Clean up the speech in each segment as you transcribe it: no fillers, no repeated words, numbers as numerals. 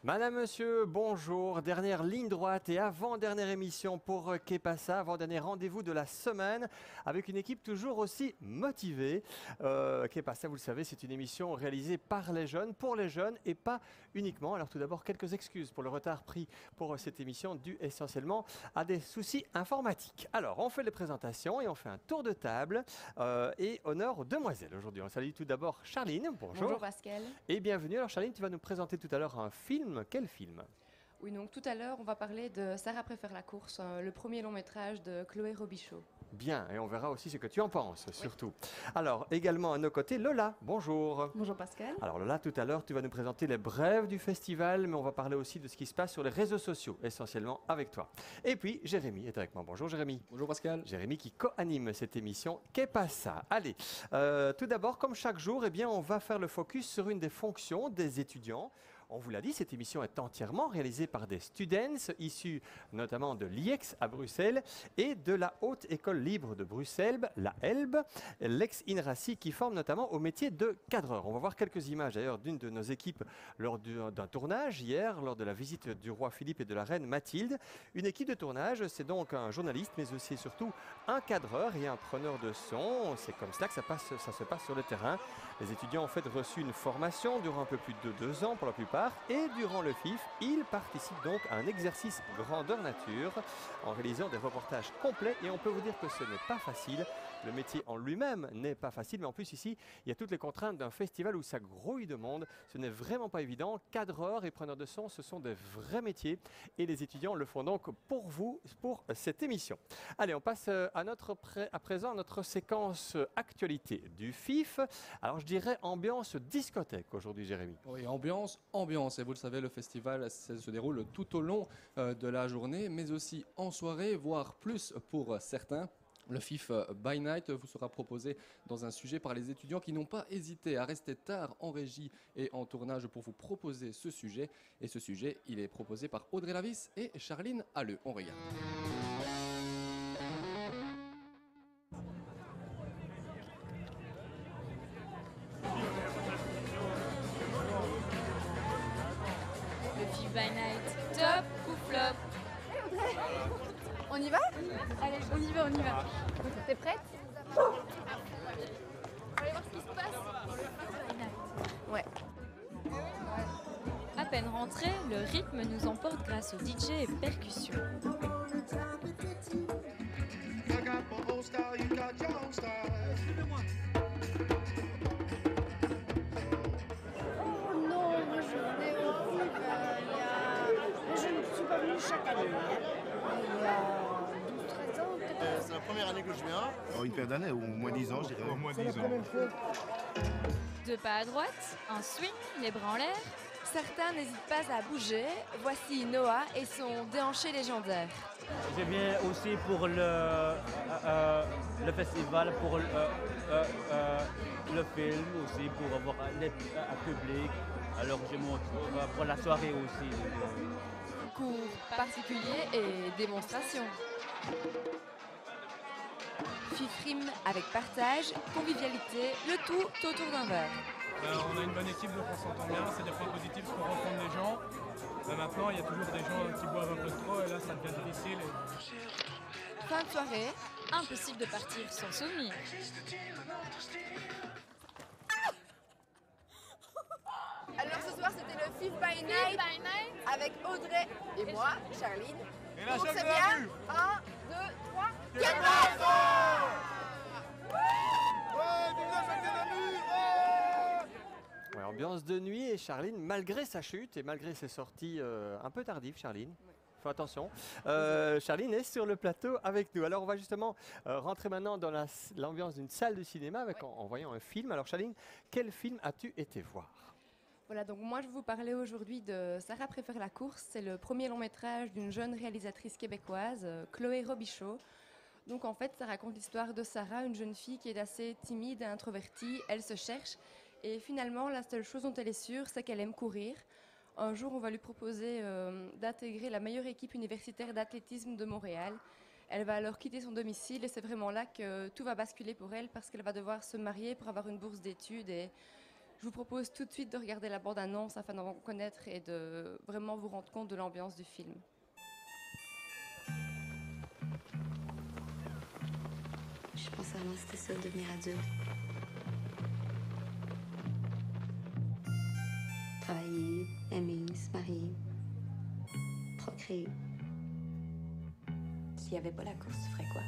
Madame, monsieur, bonjour. Dernière ligne droite et avant-dernière émission pour Que Pasa, avant-dernier rendez-vous de la semaine avec une équipe toujours aussi motivée. Que Pasa, vous le savez, c'est une émission réalisée par les jeunes, pour les jeunes et pas uniquement. Alors tout d'abord, quelques excuses pour le retard pris pour cette émission dû essentiellement à des soucis informatiques. Alors, on fait les présentations et on fait un tour de table et honneur aux demoiselles aujourd'hui. On salue tout d'abord Charline. Bonjour. Bonjour Pascal. Et bienvenue. Alors Charline, tu vas nous présenter tout à l'heure un film. Quel film? Oui, donc tout à l'heure, on va parler de Sarah préfère la course, le premier long métrage de Chloé Robichaud. Bien, et on verra aussi ce que tu en penses, surtout. Alors, également à nos côtés, Lola. Bonjour. Bonjour Pascal. Alors Lola, tout à l'heure, tu vas nous présenter les brèves du festival, mais on va parler aussi de ce qui se passe sur les réseaux sociaux, essentiellement avec toi. Et puis, Jérémy est avec moi. Bonjour Jérémy. Bonjour Pascal. Jérémy qui co-anime cette émission. Qu'est pas ça? Allez, tout d'abord, comme chaque jour, eh bien, on va faire le focus sur une des fonctions des étudiants. On vous l'a dit, cette émission est entièrement réalisée par des students issus notamment de l'IEX à Bruxelles et de la Haute École Libre de Bruxelles, la ELB, l'ex-INRACI qui forme notamment au métier de cadreur. On va voir quelques images d'ailleurs d'une de nos équipes lors d'un tournage hier, lors de la visite du roi Philippe et de la reine Mathilde. Une équipe de tournage, c'est donc un journaliste mais aussi et surtout un cadreur et un preneur de son. C'est comme cela que ça se passe sur le terrain. Les étudiants ont en fait reçu une formation durant un peu plus de 2 ans pour la plupart. Et durant le FIF, ils participent donc à un exercice grandeur nature en réalisant des reportages complets. Et on peut vous dire que ce n'est pas facile. Le métier en lui-même n'est pas facile, mais en plus ici, il y a toutes les contraintes d'un festival où ça grouille de monde. Ce n'est vraiment pas évident. Cadreurs et preneurs de son, ce sont des vrais métiers. Et les étudiants le font donc pour vous, pour cette émission. Allez, on passe à présent à notre séquence actualité du FIF. Alors je dirais ambiance discothèque aujourd'hui, Jérémy. Oui, ambiance. Et vous le savez, le festival se déroule tout au long de la journée, mais aussi en soirée, voire plus pour certains. Le FIF by Night vous sera proposé dans un sujet par les étudiants qui n'ont pas hésité à rester tard en régie et en tournage pour vous proposer ce sujet. Et ce sujet, il est proposé par Audrey Lavis et Charline Halleux. On regarde. Le FIF by Night, top ou flop? On y va? Allez, on y va. T'es prête? On va aller voir ce qui se passe. Ouais. À peine rentré, le rythme nous emporte grâce au DJ et percussions. Oh non, moi je venais au FIF je ne suis pas venue chaque année. Il y a 12-13 ans peut-être. C'est la première année que je viens. Une paire d'années, ou au moins 10 ans, je dirais. C'est la première fois. 2 pas à droite, un swing, les bras en l'air. Certains n'hésitent pas à bouger. Voici Noah et son déhanché légendaire. Je viens aussi pour le festival, pour le film aussi, pour avoir un public. Alors je montre pour la soirée aussi. Cours particuliers et démonstrations. FIF rime avec partage, convivialité, le tout autour d'un verre. On a une bonne équipe, donc on s'entend bien, c'est des points positifs pour rencontrer les gens. Maintenant, il y a toujours des gens qui boivent un peu trop et là, ça devient difficile. Fin de soirée. Impossible de partir sans souvenir. Alors ce soir c'était le FIF by Night avec Audrey et moi, Charline. Et la Donc chef c'est de la bien. rue. 1, 2, 3. Ouais, vive la chef de la rue. Ouais, ambiance de nuit et Charline, malgré sa chute et malgré ses sorties un peu tardives, Charline. Fais attention. Charline est sur le plateau avec nous. Alors on va justement rentrer maintenant dans l'ambiance d'une salle de cinéma en voyant un film. Alors Charline, quel film as-tu été voir? Voilà, donc moi je vais vous parler aujourd'hui de Sarah préfère la course. C'est le premier long métrage d'une jeune réalisatrice québécoise, Chloé Robichaud. Donc en fait, ça raconte l'histoire de Sarah, une jeune fille qui est assez timide et introvertie. Elle se cherche et finalement, la seule chose dont elle est sûre, c'est qu'elle aime courir. Un jour, on va lui proposer d'intégrer la meilleure équipe universitaire d'athlétisme de Montréal. Elle va alors quitter son domicile et c'est vraiment là que tout va basculer pour elle parce qu'elle va devoir se marier pour avoir une bourse d'études et Je vous propose tout de suite de regarder la bande-annonce afin d'en connaître et de vraiment vous rendre compte de l'ambiance du film. Je pensais vraiment que c'était ça, devenir adulte. Travailler, aimer, se marier, procréer. S'il n'y avait pas la course, tu ferais quoi?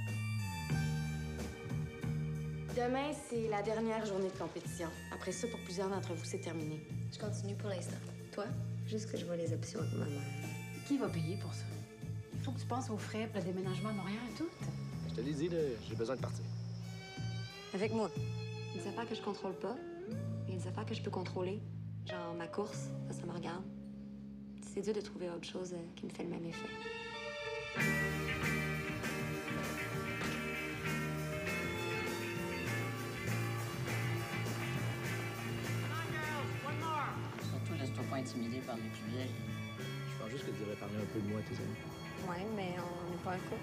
Demain, c'est la dernière journée de compétition. Après ça, pour plusieurs d'entre vous, c'est terminé. Je continue pour l'instant. Toi? Juste que je vois les options avec ma mère. Qui va payer pour ça? Il faut que tu penses aux frais pour le déménagement à Montréal et tout. Je te l'ai dit, là, j'ai besoin de partir. Avec moi. Il y a des affaires que je contrôle pas. Il y a des affaires que je peux contrôler. Genre ma course, ça me regarde. C'est dur de trouver autre chose qui me fait le même effet. Surtout, laisse-toi pas intimider par les plus vieilles. Je pense juste que tu devrais parler un peu de moi à tes amis. Ouais, mais on n'est pas un couple.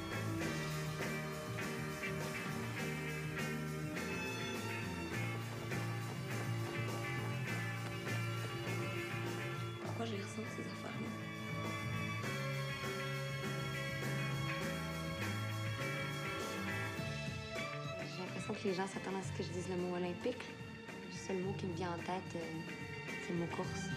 Pourquoi je les ressens, ces affaires-là? J'ai l'impression que les gens s'attendent à ce que je dise le mot olympique. Le seul mot qui me vient en tête, c'est le mot course.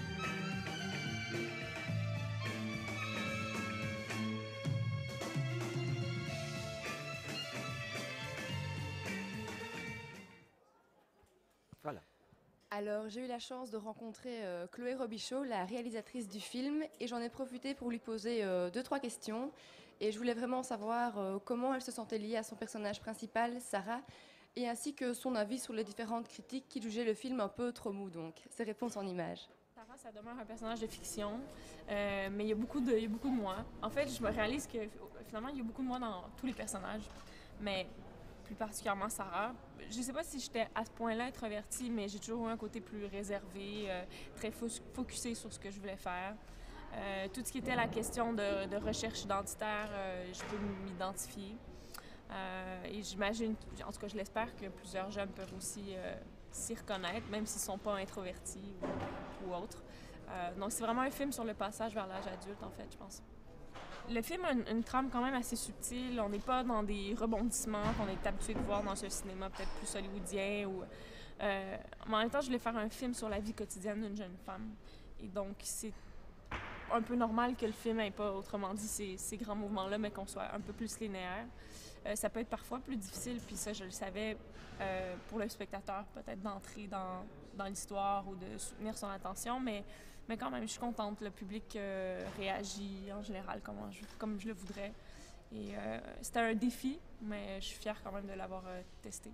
Voilà. Alors, j'ai eu la chance de rencontrer Chloé Robichaud, la réalisatrice du film, et j'en ai profité pour lui poser 2-3 questions. Et je voulais vraiment savoir comment elle se sentait liée à son personnage principal, Sarah, et ainsi que son avis sur les différentes critiques qui jugeaient le film un peu trop mou, donc ses réponses en images. Sarah, ça demeure un personnage de fiction, mais il y a beaucoup de moi. En fait, je me réalise que finalement, il y a beaucoup de moi dans tous les personnages, mais plus particulièrement Sarah. Je ne sais pas si j'étais à ce point-là introvertie, mais j'ai toujours eu un côté plus réservé, très focusé sur ce que je voulais faire. Tout ce qui était la question de recherche identitaire, je peux m'identifier. Et j'imagine, en tout cas je l'espère, que plusieurs jeunes peuvent aussi s'y reconnaître, même s'ils ne sont pas introvertis ou autres. Donc c'est vraiment un film sur le passage vers l'âge adulte, en fait, je pense. Le film a une trame quand même assez subtile. On n'est pas dans des rebondissements qu'on est habitué de voir dans un cinéma peut-être plus hollywoodien. Mais en même temps, je voulais faire un film sur la vie quotidienne d'une jeune femme. Et donc, c'est un peu normal que le film n'ait pas, autrement dit, ces grands mouvements-là, mais qu'on soit un peu plus linéaire. Ça peut être parfois plus difficile, puis ça, je le savais, pour le spectateur, peut-être d'entrer dans l'histoire ou de soutenir son attention, mais quand même, je suis contente. Le public réagit en général comme je le voudrais. Et c'était un défi, mais je suis fière quand même de l'avoir testé.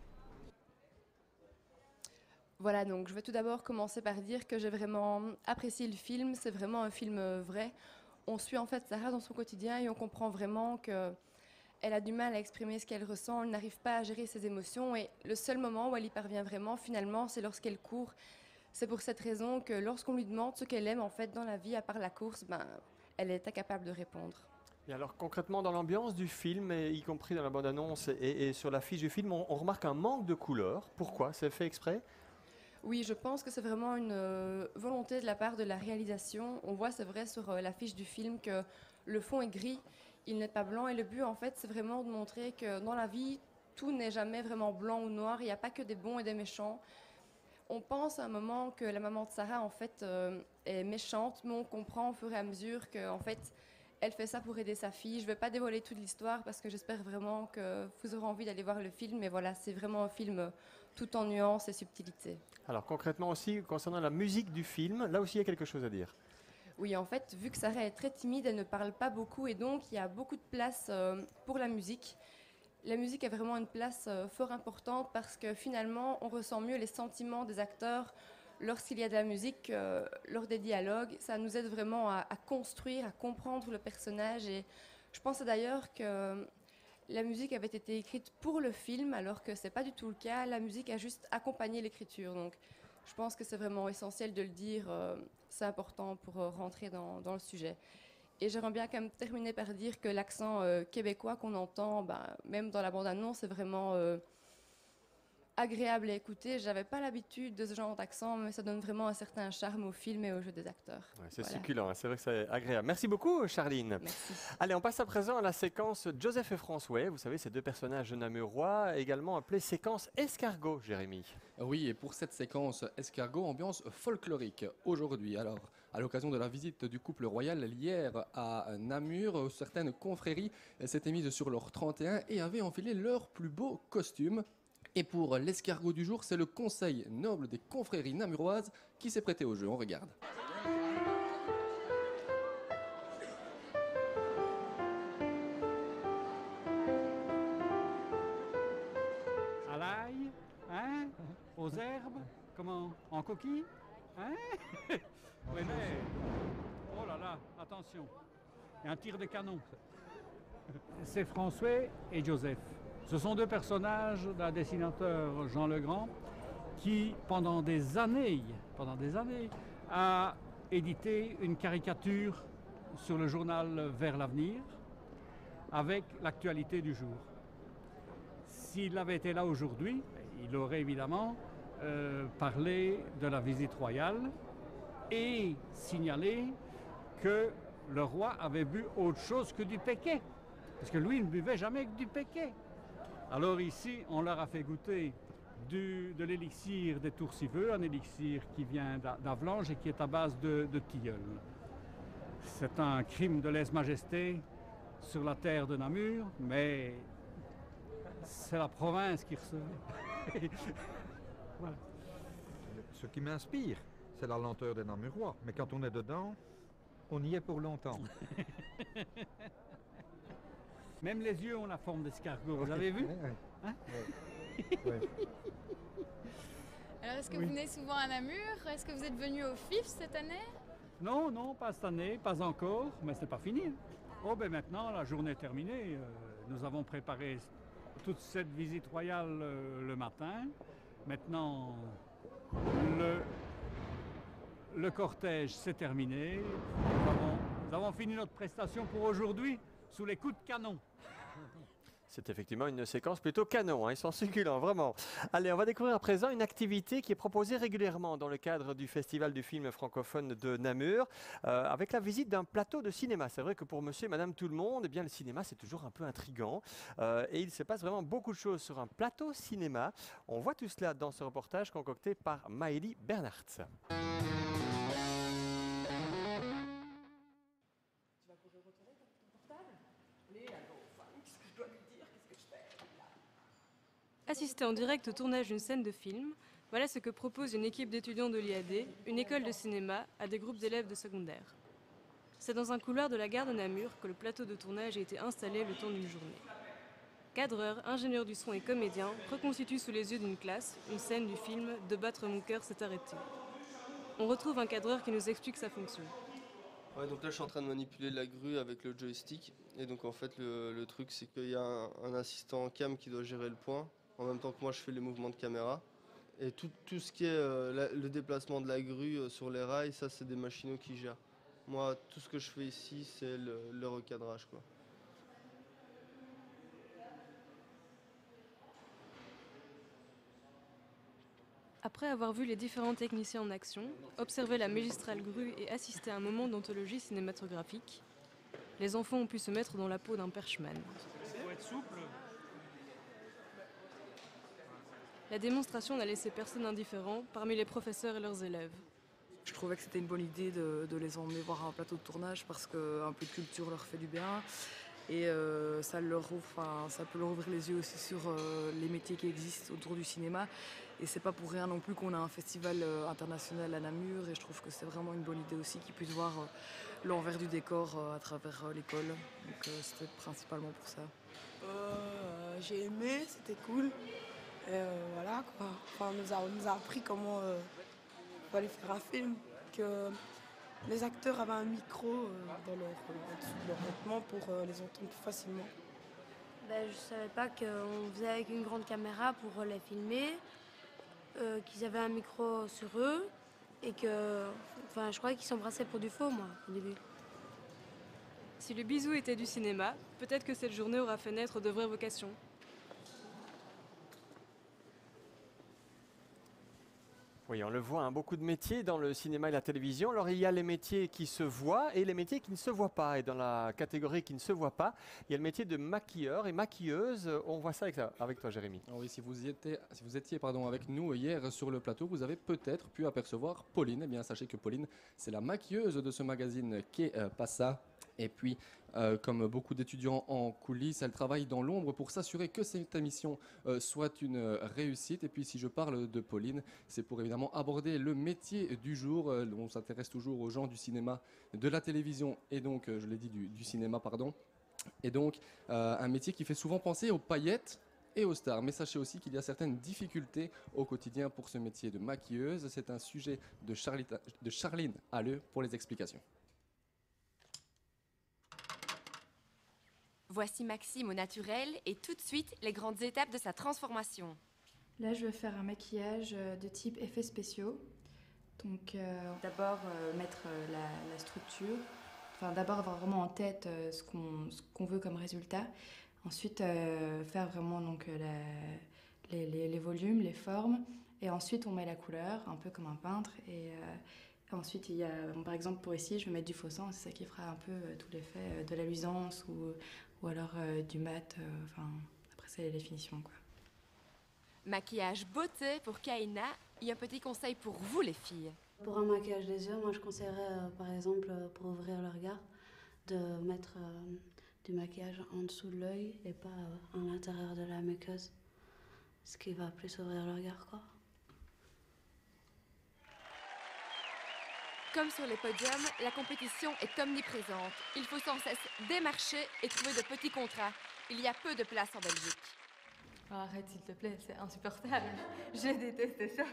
Voilà, donc je vais tout d'abord commencer par dire que j'ai vraiment apprécié le film. C'est vraiment un film vrai. On suit en fait Sarah dans son quotidien et on comprend vraiment que elle a du mal à exprimer ce qu'elle ressent, elle n'arrive pas à gérer ses émotions et le seul moment où elle y parvient vraiment, finalement, c'est lorsqu'elle court. C'est pour cette raison que lorsqu'on lui demande ce qu'elle aime en fait dans la vie, à part la course, elle est incapable de répondre. Et alors concrètement dans l'ambiance du film, y compris dans la bande-annonce et sur l'affiche du film, on remarque un manque de couleurs. Pourquoi? C'est fait exprès? Oui, je pense que c'est vraiment une volonté de la part de la réalisation. On voit, c'est vrai, sur l'affiche du film que le fond est gris, il n'est pas blanc. Et le but, en fait, c'est vraiment de montrer que dans la vie, tout n'est jamais vraiment blanc ou noir. Il n'y a pas que des bons et des méchants. On pense à un moment que la maman de Sarah, en fait, est méchante, mais on comprend au fur et à mesure qu'en fait, elle fait ça pour aider sa fille. Je ne vais pas dévoiler toute l'histoire parce que j'espère vraiment que vous aurez envie d'aller voir le film. Mais voilà, c'est vraiment un film tout en nuances et subtilité. Alors concrètement aussi, concernant la musique du film, là aussi il y a quelque chose à dire. Oui, en fait, vu que Sarah est très timide, elle ne parle pas beaucoup et donc il y a beaucoup de place pour la musique. La musique a vraiment une place fort importante parce que finalement, on ressent mieux les sentiments des acteurs lorsqu'il y a de la musique, lors des dialogues. Ça nous aide vraiment à construire, à comprendre le personnage. Et je pense d'ailleurs que la musique avait été écrite pour le film, alors que ce n'est pas du tout le cas. La musique a juste accompagné l'écriture. Donc, je pense que c'est vraiment essentiel de le dire. C'est important pour rentrer dans le sujet. Et j'aimerais bien quand même terminer par dire que l'accent québécois qu'on entend, même dans la bande-annonce, c'est vraiment agréable à écouter. J'avais pas l'habitude de ce genre d'accent, mais ça donne vraiment un certain charme au film et au jeu des acteurs. Ouais, c'est Voilà. succulent, hein, c'est vrai que c'est agréable. Merci beaucoup, Charline. Merci. Allez, on passe à présent à la séquence Joseph et François. Vous savez, ces deux personnages namurois, également appelée séquence escargot, Jérémy. Oui, et pour cette séquence escargot, ambiance folklorique aujourd'hui. Alors, à l'occasion de la visite du couple royal hier à Namur, certaines confréries s'étaient mises sur leur 31 et avaient enfilé leurs plus beaux costumes. Et pour l'escargot du jour, c'est le conseil noble des confréries namuroises qui s'est prêté au jeu. On regarde. À l'ail, hein? Aux herbes? Comment? En coquille? Hein? Oui, mais... Oh là là, attention. Il y a un tir de canon. C'est François et Joseph. Ce sont deux personnages d'un dessinateur, Jean Legrand, qui, pendant des années, a édité une caricature sur le journal Vers l'avenir avec l'actualité du jour. S'il avait été là aujourd'hui, il aurait évidemment parlé de la visite royale et signalé que le roi avait bu autre chose que du péquet. Parce que lui, il ne buvait jamais que du péquet. Alors ici, on leur a fait goûter de l'élixir des Toursiveux, un élixir qui vient d'Avlanges et qui est à base de tilleul. C'est un crime de lèse-majesté sur la terre de Namur, mais c'est la province qui recevait. Voilà. Ce qui m'inspire, c'est la lenteur des Namurois. Mais quand on est dedans, on y est pour longtemps. Même les yeux ont la forme d'escargot, vous avez vu? Hein? Alors, est-ce que vous venez souvent à Namur? Est-ce que vous êtes venu au FIF cette année? Non, non, pas cette année, pas encore, mais c'est pas fini. Oh, ben maintenant, la journée est terminée. Nous avons préparé toute cette visite royale le matin. Maintenant, le cortège s'est terminé. Nous avons fini notre prestation pour aujourd'hui sous les coups de canon. C'est effectivement une séquence plutôt canon, hein, ils sont succulents, vraiment. Allez, on va découvrir à présent une activité qui est proposée régulièrement dans le cadre du Festival du film francophone de Namur, avec la visite d'un plateau de cinéma. C'est vrai que pour monsieur et madame tout le monde, eh bien, le cinéma c'est toujours un peu intriguant, et il se passe vraiment beaucoup de choses sur un plateau cinéma. On voit tout cela dans ce reportage concocté par Maëlie Bernhardt. Assister en direct au tournage d'une scène de film, voilà ce que propose une équipe d'étudiants de l'IAD, une école de cinéma, à des groupes d'élèves de secondaire. C'est dans un couloir de la gare de Namur que le plateau de tournage a été installé le temps d'une journée. Cadreurs, ingénieurs du son et comédiens reconstituent sous les yeux d'une classe une scène du film « De battre mon cœur s'est arrêté ». On retrouve un cadreur qui nous explique sa fonction. Ouais, donc là je suis en train de manipuler la grue avec le joystick et donc en fait le truc c'est qu'il y a un assistant cam qui doit gérer le point en même temps que moi je fais les mouvements de caméra et tout ce qui est le déplacement de la grue sur les rails, ça c'est des machinaux qui gèrent. Moi tout ce que je fais ici c'est le recadrage quoi. Après avoir vu les différents techniciens en action, observé la magistrale grue et assisté à un moment d'anthologie cinématographique, les enfants ont pu se mettre dans la peau d'un perchman. Il faut être souple. La démonstration n'a laissé personne indifférent parmi les professeurs et leurs élèves. Je trouvais que c'était une bonne idée de les emmener voir un plateau de tournage parce qu'un peu de culture leur fait du bien. Et ça peut leur ouvrir les yeux aussi sur les métiers qui existent autour du cinéma. Et c'est pas pour rien non plus qu'on a un festival international à Namur. Et je trouve que c'est vraiment une bonne idée aussi qu'ils puissent voir l'envers du décor à travers l'école. Donc c'était principalement pour ça. J'ai aimé, c'était cool. Voilà quoi. Enfin, on nous a appris comment il fallait faire un film. Que les acteurs avaient un micro en dessous de leur vêtements pour les entendre plus facilement. Je ne savais pas qu'on faisait avec une grande caméra pour les filmer, qu'ils avaient un micro sur eux et que... Enfin, je croyais qu'ils s'embrassaient pour du faux, moi, au début. Si le bisou était du cinéma, peut-être que cette journée aura fait naître de vraies vocations. Oui, on le voit, hein, beaucoup de métiers dans le cinéma et la télévision. Alors, il y a les métiers qui se voient et les métiers qui ne se voient pas. Et dans la catégorie qui ne se voit pas, il y a le métier de maquilleur et maquilleuse. On voit ça avec toi, Jérémy. Alors oui, si vous étiez avec nous hier sur le plateau, vous avez peut-être pu apercevoir Pauline. Eh bien, sachez que Pauline, c'est la maquilleuse de ce magazine Qu'est Passa. Et puis, comme beaucoup d'étudiants en coulisses, elle travaille dans l'ombre pour s'assurer que cette émission soit une réussite. Et puis, si je parle de Pauline, c'est pour évidemment aborder le métier du jour. On s'intéresse toujours aux gens du cinéma, de la télévision et donc, je l'ai dit, du cinéma, pardon. Et donc, un métier qui fait souvent penser aux paillettes et aux stars. Mais sachez aussi qu'il y a certaines difficultés au quotidien pour ce métier de maquilleuse. C'est un sujet de Charline Halleux pour les explications. Voici Maxime au naturel et tout de suite les grandes étapes de sa transformation. Là, je vais faire un maquillage de type effets spéciaux. Donc, d'abord mettre la structure. Enfin, d'abord avoir vraiment en tête ce qu'on veut comme résultat. Ensuite, faire vraiment donc, les volumes, les formes. Et ensuite, on met la couleur, un peu comme un peintre. Et ensuite, il y a, par exemple, pour ici, je vais mettre du faux sang. C'est ça qui fera un peu tout l'effet de la luisance ou alors du mat. Enfin, après, c'est les finitions, quoi. Maquillage beauté pour Kaina et un petit conseil pour vous les filles. Pour un maquillage des yeux, moi je conseillerais par exemple pour ouvrir le regard de mettre du maquillage en dessous de l'œil et pas à l'intérieur de la muqueuse, ce qui va plus ouvrir le regard, quoi. Comme sur les podiums, la compétition est omniprésente. Il faut sans cesse démarcher et trouver de petits contrats. Il y a peu de place en Belgique. Oh, arrête s'il te plaît, c'est insupportable. J'ai détesté ça.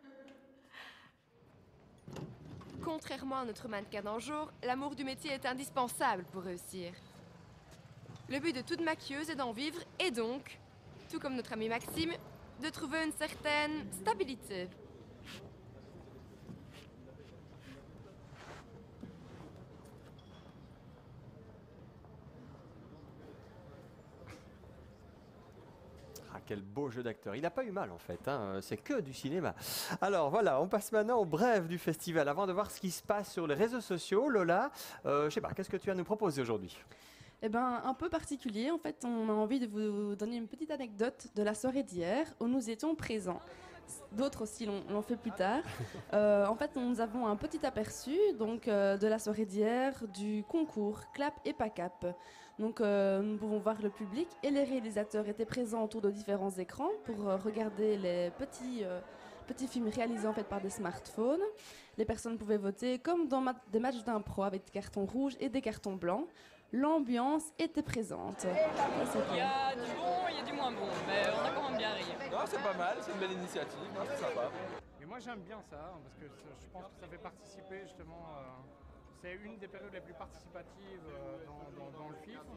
Contrairement à notre mannequin d'un jour, l'amour du métier est indispensable pour réussir. Le but de toute maquilleuse est d'en vivre et donc, tout comme notre ami Maxime, de trouver une certaine stabilité. Quel beau jeu d'acteur. Il n'a pas eu mal en fait, hein. C'est que du cinéma. Alors voilà, on passe maintenant au bref du festival. Avant de voir ce qui se passe sur les réseaux sociaux, Lola, je sais pas, qu'est-ce que tu as à nous proposer aujourd'hui? Eh ben, un peu particulier. En fait, on a envie de vous donner une petite anecdote de la soirée d'hier où nous étions présents. D'autres aussi l'ont fait plus tard. En fait, nous avons un petit aperçu donc, de la soirée d'hier du concours Clap et pas Cap. Donc, nous pouvons voir le public et les réalisateurs étaient présents autour de différents écrans pour regarder les petits films réalisés en fait, par des smartphones. Les personnes pouvaient voter comme dans des matchs d'impro avec des cartons rouges et des cartons blancs. L'ambiance était présente. Il y a du bon, il y a du moins bon, mais on a quand même bien ri. Non, c'est pas mal, c'est une belle initiative, c'est sympa. Et moi j'aime bien ça, parce que je pense que ça fait participer justement. C'est une des périodes les plus participatives dans le FIF.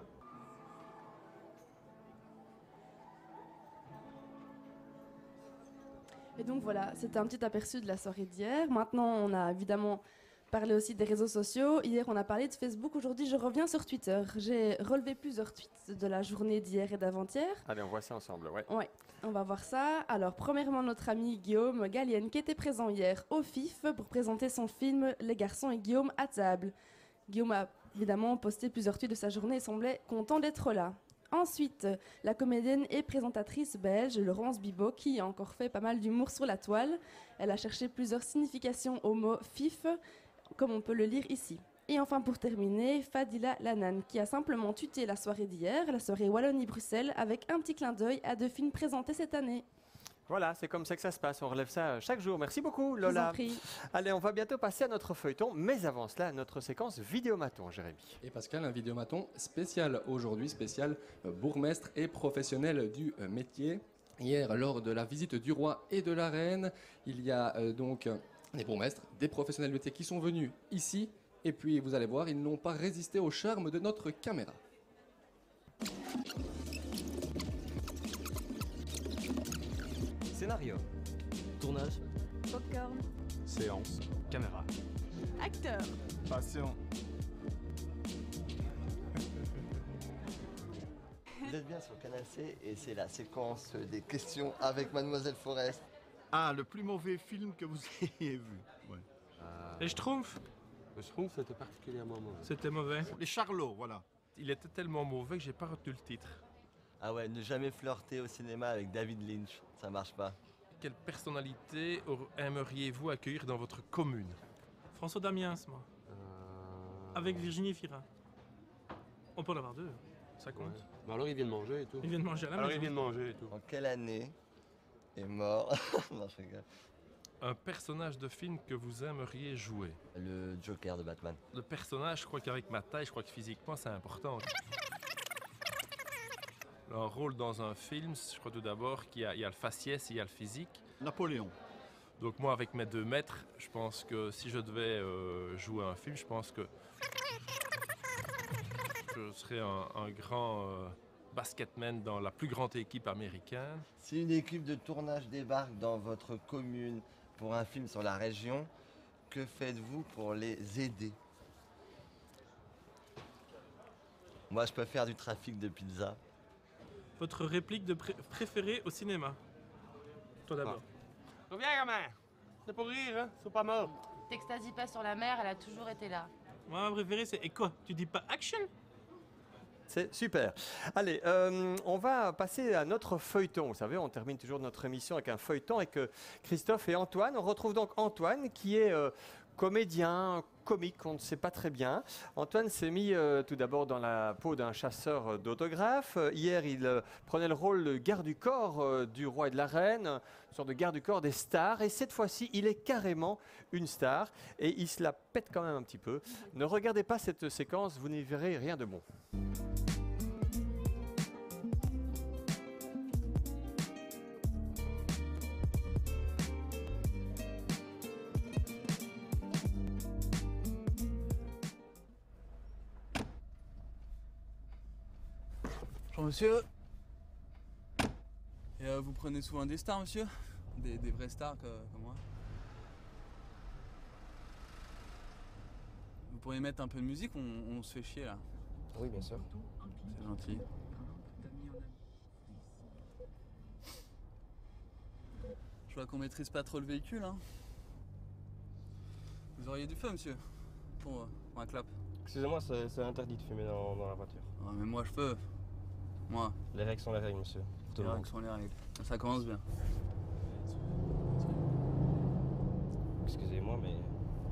Et donc voilà, c'était un petit aperçu de la soirée d'hier. Maintenant, on a évidemment parlé aussi des réseaux sociaux. Hier, on a parlé de Facebook. Aujourd'hui, je reviens sur Twitter. J'ai relevé plusieurs tweets de la journée d'hier et d'avant-hier. Allez, on voit ça ensemble, ouais. Ouais, on va voir ça. Alors, premièrement, notre ami Guillaume Gallienne qui était présent hier au FIF pour présenter son film Les garçons et Guillaume à table. Guillaume a évidemment posté plusieurs tweets de sa journée et semblait content d'être là. Ensuite, la comédienne et présentatrice belge Laurence Bibot qui a encore fait pas mal d'humour sur la toile. Elle a cherché plusieurs significations au mot FIF, comme on peut le lire ici. Et enfin pour terminer, Fadila Lanan qui a simplement tuté la soirée d'hier, la soirée Wallonie-Bruxelles, avec un petit clin d'œil à 2 films présentés cette année. Voilà, c'est comme ça que ça se passe. On relève ça chaque jour. Merci beaucoup, Lola. Je vous en prie. Allez, on va bientôt passer à notre feuilleton. Mais avant cela, notre séquence vidéomaton, Jérémy. Et Pascal, un vidéomaton spécial aujourd'hui, spécial bourgmestre et professionnel du métier. Hier, lors de la visite du roi et de la reine, il y a donc des bourgmestres, des professionnels du métier qui sont venus ici. Et puis, vous allez voir, ils n'ont pas résisté au charme de notre caméra. Scénario. Tournage. Popcorn. Séance. Caméra. Acteur. Passion. Vous êtes bien sur Canal C et c'est la séquence des questions avec Mademoiselle Forest. Ah, le plus mauvais film que vous ayez vu. Ouais. Les Schtroumpfs? Le Schtroumpf, c'était particulièrement mauvais. C'était mauvais. Les Charlots, voilà. Il était tellement mauvais que j'ai pas retenu le titre. Ah ouais, ne jamais flirter au cinéma avec David Lynch, ça marche pas. Quelle personnalité aimeriez-vous accueillir dans votre commune? François Damiens, moi. Avec Virginie Fira. On peut en avoir deux. Ça compte. Ouais. Mais alors il vient de manger et tout. Il vient de manger à la Alors maison. il vient de manger et tout. En quelle année est mort? Non, je rigole. Un personnage de film que vous aimeriez jouer? Le Joker de Batman. Le personnage, je crois qu'avec ma taille, je crois que physiquement c'est important. Un rôle dans un film, je crois tout d'abord qu'il y a le faciès et il y a le physique. Napoléon. Donc moi, avec mes 2 mètres, je pense que si je devais jouer un film, je pense que je serais un grand basketman dans la plus grande équipe américaine. Si une équipe de tournage débarque dans votre commune pour un film sur la région, que faites-vous pour les aider? Moi, je peux faire du trafic de pizza. Votre réplique de préférée au cinéma? Toi d'abord. Reviens, gamin. C'est pour rire, hein? Ils sont pas morts. T'extasie pas sur la mer, elle a toujours été là. Moi, ma préférée, c'est... Et quoi? Tu dis pas action? C'est super. Allez, on va passer à notre feuilleton. Vous savez, on termine toujours notre émission avec un feuilleton avec Christophe et Antoine. On retrouve donc Antoine qui est comédien, comique, on ne sait pas très bien. Antoine s'est mis tout d'abord dans la peau d'un chasseur d'autographes. Hier, il prenait le rôle de garde du corps du roi et de la reine, une sorte de garde du corps des stars. Et cette fois-ci, il est carrément une star et il se la pète quand même un petit peu. Ne regardez pas cette séquence, vous n'y verrez rien de bon. Bonjour monsieur. Et vous prenez souvent des stars monsieur? Des vraies stars comme moi? Vous pourriez mettre un peu de musique, on se fait chier là. Oui, bien sûr. C'est gentil. Je vois qu'on maîtrise pas trop le véhicule hein. Vous auriez du feu monsieur? Pour un clap. Excusez-moi, c'est interdit de fumer dans la voiture. Ouais, mais moi je peux. Moi. Les règles sont les règles, monsieur. Les règles sont les règles. Ça commence bien. Excusez-moi, mais...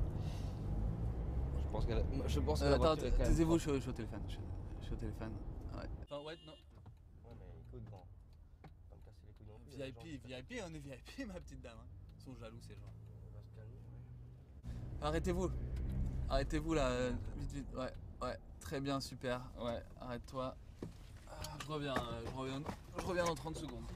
Je pense que attends, taisez-vous, je suis au téléphone. Je suis au téléphone. Ouais. Enfin, ouais, non. Ouais, mais écoute, bon. Pas me casser les couilles non plus. VIP, on est VIP, ma petite dame. Hein. Ils sont jaloux, ces gens. On va se calmer, ouais. Arrêtez-vous. Arrêtez-vous, là. Vite. Ouais. Très bien, super. Ouais, arrête-toi. Je reviens dans 30 secondes.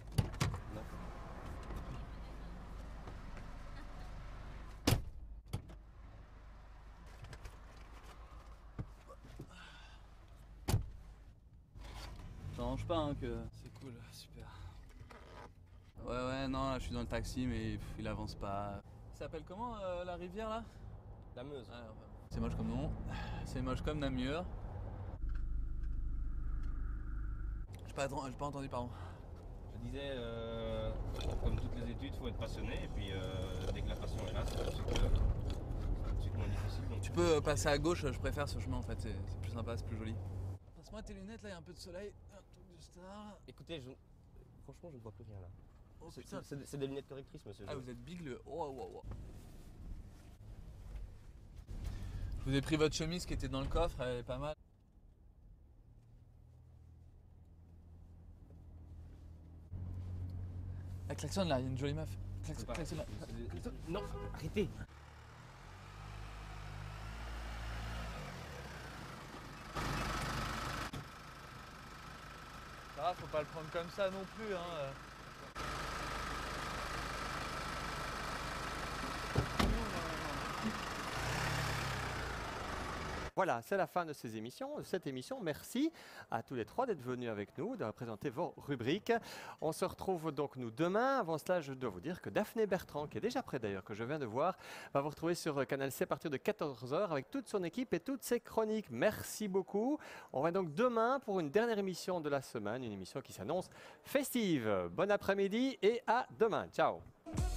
Ça arrange pas hein, que... C'est cool, super. Ouais, non, là, je suis dans le taxi, mais il avance pas. Ça s'appelle comment la rivière là? La Meuse. Ouais, c'est moche comme nom. C'est moche comme Namur. J'ai pas entendu, pardon. Je disais, comme toutes les études, il faut être passionné, et puis dès que la passion est là, c'est tout de suite moins difficile. Donc... Tu peux passer à gauche, je préfère ce chemin en fait, c'est plus sympa, c'est plus joli. Passe-moi tes lunettes, là, il y a un peu de soleil, un truc de star. Écoutez, franchement, je ne vois plus rien là. Oh, putain. C'est des lunettes correctrices, monsieur. Ah, vous êtes big le... Oh. Je vous ai pris votre chemise qui était dans le coffre, elle est pas mal. La klaxonne là, il y a une jolie meuf. Klaxonne là. Non, arrêtez. Ça va, faut pas le prendre comme ça non plus hein. Voilà, c'est la fin de cette émission. Merci à tous les trois d'être venus avec nous, de présenter vos rubriques. On se retrouve donc nous demain. Avant cela, je dois vous dire que Daphné Bertrand, qui est déjà prête d'ailleurs, que je viens de voir, va vous retrouver sur Canal C à partir de 14h avec toute son équipe et toutes ses chroniques. Merci beaucoup. On va donc demain pour une dernière émission de la semaine, une émission qui s'annonce festive. Bon après-midi et à demain. Ciao.